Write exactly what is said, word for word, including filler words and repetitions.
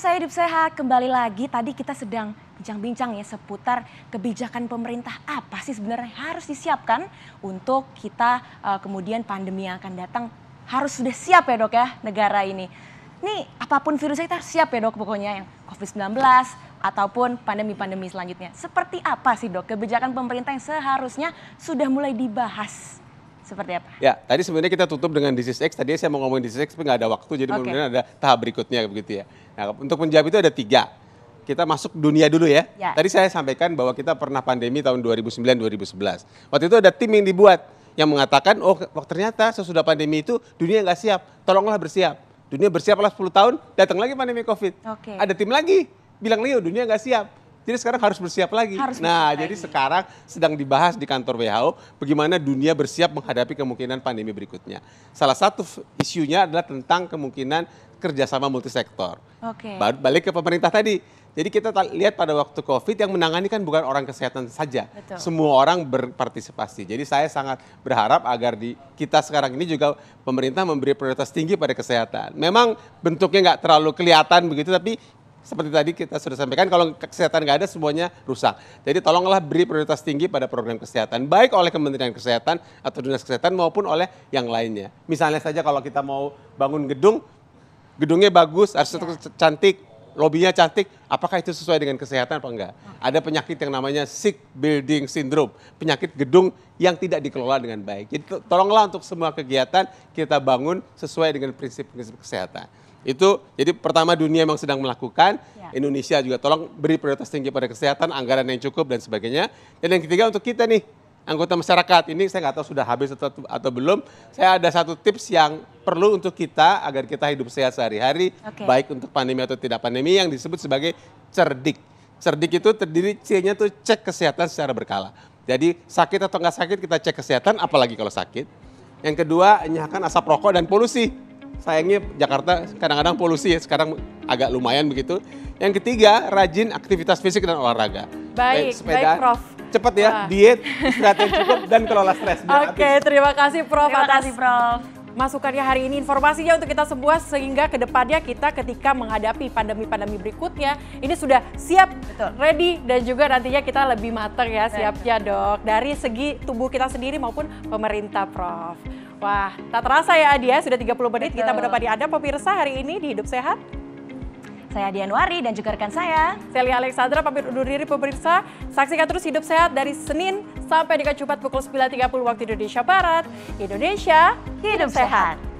Pemirsa Hidup Sehat, kembali lagi. Tadi kita sedang bincang-bincang ya seputar kebijakan pemerintah apa sih sebenarnya harus disiapkan untuk kita uh, kemudian pandemi yang akan datang harus sudah siap ya dok ya negara ini. Nih apapun virusnya kita harus siap ya dok, pokoknya yang covid sembilan belas ataupun pandemi-pandemi selanjutnya. Seperti apa sih dok kebijakan pemerintah yang seharusnya sudah mulai dibahas? Seperti apa? Ya, tadi sebenarnya kita tutup dengan disease X. Tadi saya mau ngomongin disease X, tapi nggak ada waktu, jadi okay. Kemudian ada tahap berikutnya begitu ya. Nah, untuk menjawab itu ada tiga. Kita masuk dunia dulu ya. ya. Tadi saya sampaikan bahwa kita pernah pandemi tahun dua ribu sembilan dua ribu sebelas. Waktu itu ada tim yang dibuat yang mengatakan, oh ternyata sesudah pandemi itu dunia nggak siap, tolonglah bersiap. Dunia bersiaplah sepuluh tahun, datang lagi pandemi COVID. Okay. Ada tim lagi, bilang nih, oh, dunia nggak siap. Jadi sekarang harus bersiap lagi. Harus nah, bersiap jadi lagi. Sekarang sedang dibahas di kantor W H O bagaimana dunia bersiap menghadapi kemungkinan pandemi berikutnya. Salah satu isunya adalah tentang kemungkinan kerjasama multisektor. Oke. Balik ke pemerintah tadi. Jadi kita lihat pada waktu COVID yang menangani kan bukan orang kesehatan saja. Betul. Semua orang berpartisipasi. Jadi saya sangat berharap agar di kita sekarang ini juga pemerintah memberi prioritas tinggi pada kesehatan. Memang bentuknya nggak terlalu kelihatan begitu, tapi seperti tadi kita sudah sampaikan, kalau kesehatan nggak ada semuanya rusak. Jadi tolonglah beri prioritas tinggi pada program kesehatan, baik oleh Kementerian Kesehatan atau Dinas Kesehatan maupun oleh yang lainnya. Misalnya saja kalau kita mau bangun gedung, gedungnya bagus, arsitektur ya. cantik, lobinya cantik, apakah itu sesuai dengan kesehatan apa enggak? Ada penyakit yang namanya sick building syndrome, penyakit gedung yang tidak dikelola dengan baik. Jadi tolonglah untuk semua kegiatan kita bangun sesuai dengan prinsip-prinsip kesehatan. Itu jadi pertama dunia memang sedang melakukan, ya. Indonesia juga tolong beri prioritas tinggi pada kesehatan, anggaran yang cukup dan sebagainya. Dan yang ketiga untuk kita nih, anggota masyarakat, ini saya nggak tahu sudah habis atau, atau belum, saya ada satu tips yang perlu untuk kita agar kita hidup sehat sehari-hari, okay. baik untuk pandemi atau tidak pandemi, yang disebut sebagai cerdik. Cerdik itu terdiri, C-nya tuh cek kesehatan secara berkala. Jadi sakit atau nggak sakit kita cek kesehatan, apalagi kalau sakit. Yang kedua, enyahkan asap rokok dan polusi. Sayangnya Jakarta kadang-kadang polusi ya, sekarang agak lumayan begitu. Yang ketiga, rajin aktivitas fisik dan olahraga. Baik, sepeda, baik Prof. Cepat ya, Wah. diet, istirahat yang cukup, dan kelola stres. Oke, okay, terima kasih Prof. Terima kasih Prof. Masukannya hari ini, informasinya untuk kita semua sehingga kedepannya kita ketika menghadapi pandemi-pandemi berikutnya ini sudah siap, Betul. ready dan juga nantinya kita lebih matang ya siapnya dok. Dari segi tubuh kita sendiri maupun pemerintah Prof. Wah, tak terasa ya Adia, sudah tiga puluh menit Betul. kita menemani Anda pemirsa hari ini di Hidup Sehat. Saya Dianwari dan juga rekan saya. Celia Alexandra pamit undur diri pemirsa. Saksikan terus Hidup Sehat dari Senin sampai dengan Jumat pukul sembilan tiga puluh waktu Indonesia Barat. Indonesia, hidup sehat.